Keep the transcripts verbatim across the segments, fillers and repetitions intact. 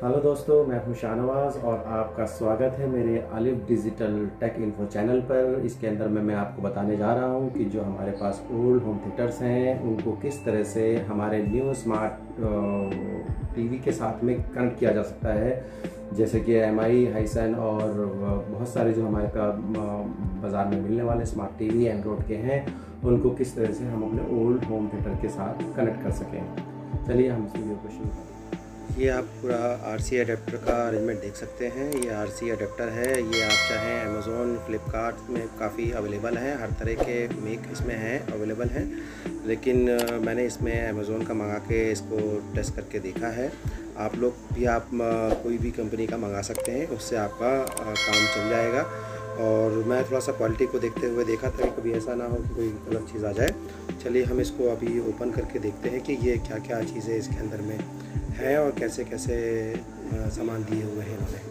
Hello दोस्तों, मैं हूं शाहनवाज और आपका स्वागत है मेरे अलिफ डिजिटल टेक इन्फो चैनल पर। इसके अंदर में मैं आपको बताने जा रहा हूं कि जो हमारे पास ओल्ड होम थिएटर्स हैं उनको किस तरह से हमारे न्यू स्मार्ट टीवी के साथ में कनेक्ट किया जा सकता है। जैसे कि एम आई, हाइसन और बहुत सारे जो हमारे पास बाज़ार में मिलने वाले स्मार्ट टीवी एंड्रॉयड के हैं, उनको किस तरह से हम अपने ओल्ड होम थिएटर के साथ कनेक्ट कर सकें। चलिए हम इस वीडियो को शुरू करें। ये आप पूरा आरसी अडेप्टर का अरेंजमेंट देख सकते हैं। ये आरसी अडेप्टर है। ये आप चाहें अमेज़ोन, फ्लिपकार्ट में काफ़ी अवेलेबल है। हर तरह के मेक इसमें हैं, अवेलेबल हैं। लेकिन मैंने इसमें अमेज़ोन का मंगा के इसको टेस्ट करके देखा है। आप लोग भी आप कोई भी कंपनी का मंगा सकते हैं, उससे आपका काम चल जाएगा। और मैं थोड़ा सा क्वालिटी को देखते हुए देखा था कि कभी ऐसा ना हो कि कोई गलत चीज़ आ जाए। चलिए हम इसको अभी ओपन करके देखते हैं कि ये क्या क्या चीज़ें इसके अंदर में है और कैसे कैसे सामान दिए हुए हैं इन्होंने।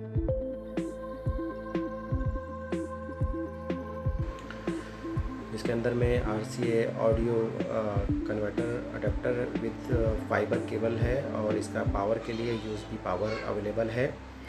इसके अंदर में R C A audio converter adapter with fibre cable है और इसका पावर के लिए U S B power available है।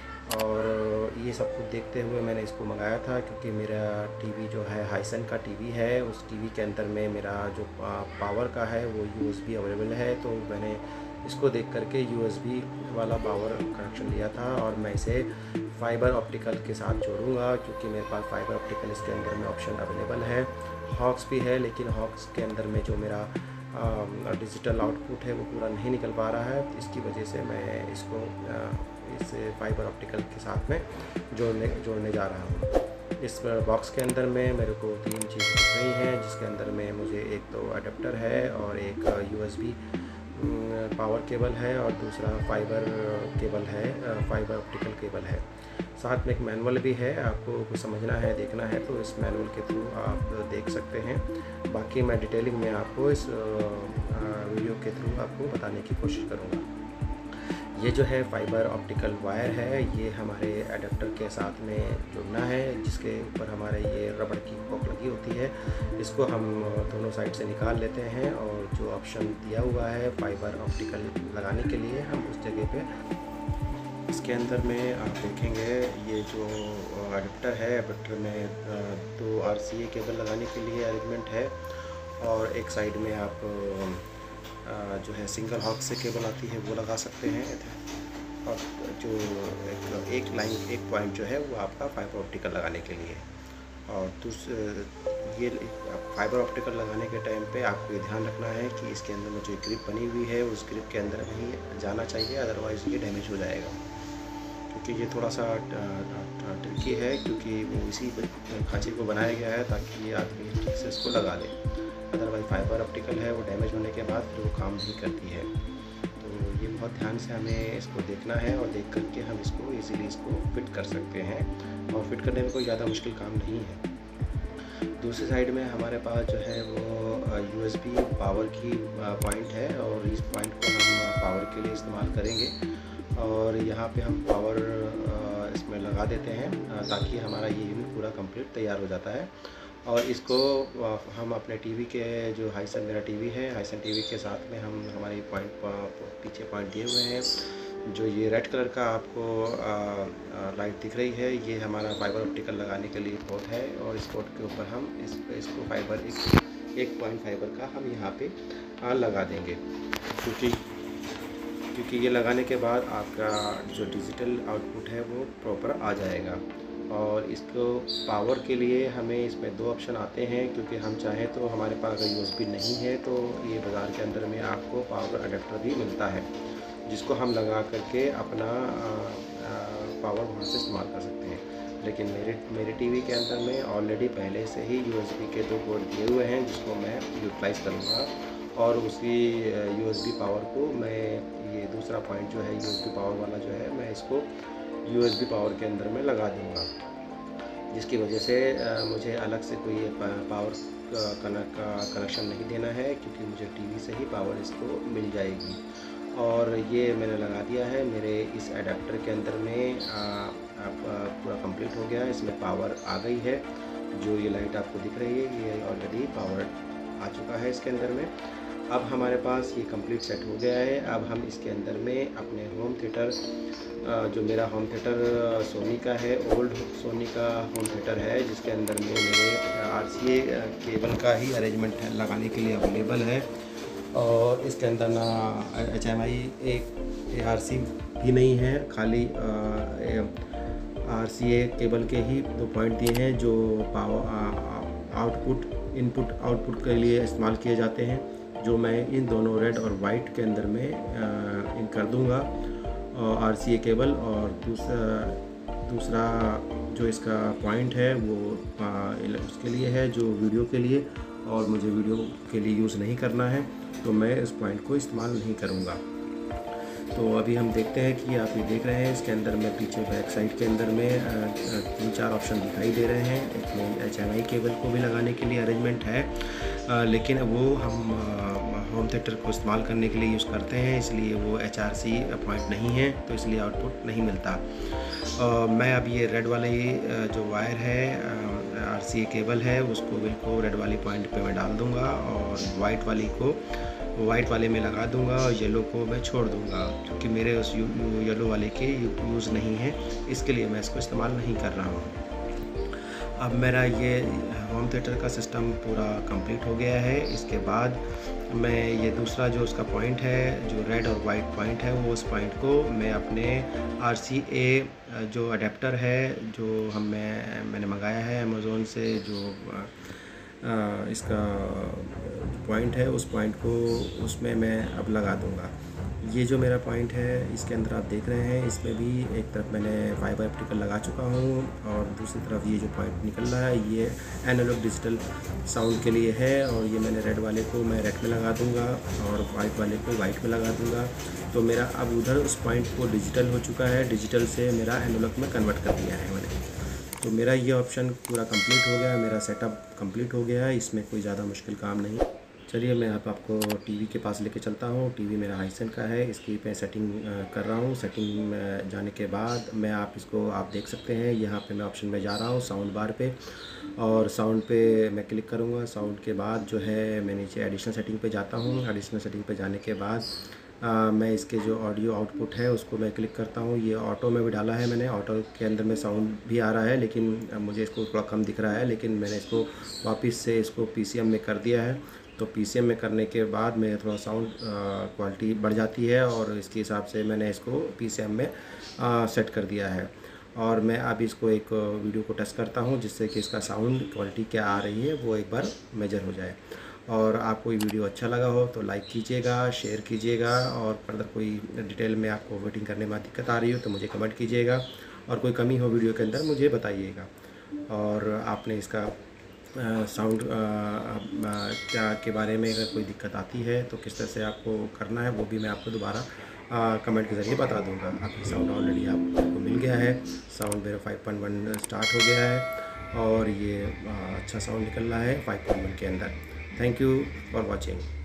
और ये सब कुछ देखते हुए मैंने इसको मंगाया था, क्योंकि मेरा टीवी जो है हाइसन का टीवी है। उस टीवी के अंदर में मेरा जो पावर का है वो यू एस बी अवेलेबल है। तो मैंने इसको देख करके यू एस बी वाला पावर कनेक्शन लिया था और मैं इसे फाइबर ऑप्टिकल के साथ जोड़ूंगा, क्योंकि मेरे पास फाइबर ऑप्टिकल इसके अंदर में ऑप्शन अवेलेबल है। हॉक्स भी है, लेकिन हॉक्स के अंदर में जो मेरा आ, डिजिटल आउटपुट है वो पूरा नहीं निकल पा रहा है। इसकी वजह से मैं इसको आ, इस फाइबर ऑप्टिकल के साथ में जोड़ने जोड़ने जा रहा हूँ। इस बॉक्स के अंदर में मेरे को तीन चीज़ें दिख रही हैं, जिसके अंदर में मुझे एक तो अडेप्टर है और एक U S B power cable है और दूसरा फाइबर केबल है, फाइबर ऑप्टिकल केबल है। साथ में एक मैनुअल भी है। आपको कुछ समझना है, देखना है तो इस मैनुअल के थ्रू आप देख सकते हैं। बाकी मैं डिटेलिंग में आपको इस वीडियो के थ्रू आपको बताने की कोशिश करूँगा। ये जो है फाइबर ऑप्टिकल वायर है, ये हमारे अडेप्टर के साथ में जुड़ना है, जिसके ऊपर हमारे ये रबड़ की कॉक लगी होती है। इसको हम दोनों साइड से निकाल लेते हैं और जो ऑप्शन दिया हुआ है फाइबर ऑप्टिकल लगाने के लिए, हम उस जगह पे इसके अंदर में आप देखेंगे ये जो अडेप्टर है, अडेप्टर में दो आर सी ए केबल लगाने के लिए अरेंजमेंट है और एक साइड में आप जो है सिंगल हॉक से केबल आती है वो लगा सकते हैं। और जो एक एक लाइन एक पॉइंट जो है वो आपका फाइबर ऑप्टिकल लगाने के लिए। और दूसरे ये फाइबर ऑप्टिकल लगाने के टाइम पे आपको ये ध्यान रखना है कि इसके अंदर में जो ग्रिप बनी हुई है उस ग्रिप के अंदर नहीं जाना चाहिए, अदरवाइज़ ये डैमेज हो जाएगा। क्योंकि ये थोड़ा सा ट्रिकी है, क्योंकि वो इसी खांचे को बनाया गया है ताकि ये आदमी ठीक से इसको लगा ले। अदरवाइज फाइबर ऑप्टिकल है वो डैमेज होने के बाद फिर वो काम नहीं करती है। तो ये बहुत ध्यान से हमें इसको देखना है और देख करके हम इसको इजीली इसको फिट कर सकते हैं। और फिट करने में कोई ज़्यादा मुश्किल काम नहीं है। दूसरी साइड में हमारे पास जो है वो यू एस बी पावर की पॉइंट है और इस पॉइंट को हम पावर के लिए इस्तेमाल करेंगे। और यहाँ पे हम पावर इसमें लगा देते हैं ताकि हमारा ये यूनिट पूरा कंप्लीट तैयार हो जाता है। और इसको हम अपने टीवी के जो हाइसन मेरा टीवी है, हाइसन टीवी के साथ में हम हमारी पॉइंट पीछे पॉइंट दिए हुए हैं। जो ये रेड कलर का आपको आ, आ, लाइट दिख रही है, ये हमारा फाइबर ऑप्टिकल लगाने के लिए पोर्ट है। और इस पोर्ट के ऊपर हम इस इसको फाइबर एक एक पॉइंट फाइबर का हम यहाँ पे आ, लगा देंगे, क्योंकि क्योंकि ये लगाने के बाद आपका जो डिजिटल आउटपुट है वो प्रॉपर आ जाएगा। और इसको पावर के लिए हमें इसमें दो ऑप्शन आते हैं, क्योंकि हम चाहें तो हमारे पास अगर यू एस बी नहीं है तो ये बाज़ार के अंदर में आपको पावर अडेप्टर भी मिलता है, जिसको हम लगा करके अपना आ, आ, पावर वहाँ से इस्तेमाल कर सकते हैं। लेकिन मेरे मेरे टीवी के अंदर में ऑलरेडी पहले से ही यू एस बी के दो पोर्ट दिए हुए हैं, जिसको मैं यूटिलाइज़ करूँगा। और उसी यू एस बी पावर को मैं ये दूसरा पॉइंट जो है यू एस बी पावर वाला जो है मैं इसको यू एस बी पावर के अंदर में लगा दूंगा, जिसकी वजह से मुझे अलग से कोई पावर कनेक्ट का कनेक्शन नहीं देना है, क्योंकि मुझे टीवी से ही पावर इसको मिल जाएगी। और ये मैंने लगा दिया है मेरे इस अडेप्टर के अंदर में। अब पूरा कंप्लीट हो गया है, इसमें पावर आ गई है। जो ये लाइट आपको दिख रही है ये ऑलरेडी पावर आ चुका है इसके अंदर में। अब हमारे पास ये कंप्लीट सेट हो गया है। अब हम इसके अंदर में अपने होम थिएटर, जो मेरा होम थिएटर सोनी का है, ओल्ड सोनी का होम थिएटर है, जिसके अंदर में मेरे आरसीए केबल का ही अरेंजमेंट है लगाने के लिए अवेलेबल है। और इसके अंदर ना एच एम आई एक ए आर सी भी नहीं है, खाली आर सी ए केबल के ही दो पॉइंट दिए हैं जो पावर आउटपुट इनपुट आउटपुट के लिए इस्तेमाल किए जाते हैं, जो मैं इन दोनों रेड और वाइट के अंदर में इन कर दूंगा आर सी ए केबल। और दूसरा दूसरा जो इसका पॉइंट है वो उसके लिए है जो वीडियो के लिए, और मुझे वीडियो के लिए यूज़ नहीं करना है, तो मैं इस पॉइंट को इस्तेमाल नहीं करूँगा। तो अभी हम देखते हैं कि आप ये देख रहे हैं इसके अंदर में पीछे बैक साइड के अंदर में तीन चार ऑप्शन दिखाई दे रहे हैं। एक में एच एम आई केबल को भी लगाने के लिए अरेंजमेंट है, आ, लेकिन वो हम होम थिएटर को इस्तेमाल करने के लिए यूज़ करते हैं, इसलिए वो एच आर सी पॉइंट नहीं है, तो इसलिए आउटपुट नहीं मिलता। आ, मैं अब ये रेड वाले जो वायर है आर सी ए केबल है उसको बिल्कुल रेड वाली पॉइंट पे मैं डाल दूँगा, और वाइट वाली को वाइट वाले में लगा दूंगा, और येलो को मैं छोड़ दूंगा, क्योंकि मेरे उस येलो वाले के यूज़ नहीं है, इसके लिए मैं इसको इस्तेमाल नहीं कर रहा हूँ। अब मेरा ये होम थिएटर का सिस्टम पूरा कंप्लीट हो गया है। इसके बाद मैं ये दूसरा जो उसका पॉइंट है, जो रेड और वाइट पॉइंट है, वो उस पॉइंट को मैं अपने आर सी ए जो अडेप्टर है जो हम मैं मैंने मंगाया है अमेज़ोन से, जो आ, इसका पॉइंट है उस पॉइंट को उसमें मैं अब लगा दूंगा। ये जो मेरा पॉइंट है इसके अंदर आप देख रहे हैं, इसमें भी एक तरफ मैंने फाइबर ऑप्टिकल लगा चुका हूँ, और दूसरी तरफ ये जो पॉइंट निकल रहा है ये एनालॉग डिजिटल साउंड के लिए है, और ये मैंने रेड वाले को मैं रेड में लगा दूंगा और वाइट वाले को वाइट में लगा दूंगा। तो मेरा अब उधर उस पॉइंट को डिजिटल हो चुका है, डिजिटल से मेरा एनालॉग में कन्वर्ट कर दिया है मैंने। तो मेरा ये ऑप्शन पूरा कंप्लीट हो गया, मेरा सेटअप कंप्लीट हो गया है, इसमें कोई ज़्यादा मुश्किल काम नहीं। चलिए मैं आप आपको टीवी के पास लेके चलता हूँ। टीवी मेरा हाइसेंस का है, इसकी मैं सेटिंग कर रहा हूँ। सेटिंग में जाने के बाद मैं आप इसको आप देख सकते हैं, यहाँ पे मैं ऑप्शन में जा रहा हूँ साउंड बार पे, और साउंड पे मैं क्लिक करूँगा। साउंड के बाद जो है मैं नीचे एडिशनल सेटिंग पे जाता हूँ। एडिशनल सेटिंग पे जाने के बाद आ, मैं इसके जो ऑडियो आउटपुट है उसको मैं क्लिक करता हूँ। ये ऑटो में भी डाला है मैंने, ऑटो के अंदर में साउंड भी आ रहा है, लेकिन मुझे इसको थोड़ा कम दिख रहा है, लेकिन मैंने इसको वापस से इसको पी सी एम में कर दिया है। तो पी सी एम में करने के बाद मेरा थोड़ा साउंड क्वालिटी बढ़ जाती है, और इसके हिसाब से मैंने इसको पी सी एम में आ, सेट कर दिया है। और मैं अब इसको एक वीडियो को टेस्ट करता हूँ, जिससे कि इसका साउंड क्वालिटी क्या आ रही है वो एक बार मेजर हो जाए। और आपको ये वीडियो अच्छा लगा हो तो लाइक कीजिएगा, शेयर कीजिएगा, और फर्दर कोई डिटेल में आपको वेटिंग करने में दिक्कत आ रही हो तो मुझे कमेंट कीजिएगा, और कोई कमी हो वीडियो के अंदर मुझे बताइएगा। और आपने इसका साउंड क्या के बारे में अगर कोई दिक्कत आती है तो किस तरह से आपको करना है वो भी मैं आपको दोबारा कमेंट के ज़रिए बता दूंगा। आपकी साउंड ऑलरेडी आपको मिल गया है, साउंड मेरा फाइव पॉइंट वन स्टार्ट हो गया है, और ये आ, अच्छा साउंड निकल रहा है फाइव पॉइंट वन के अंदर। Thank you for watching.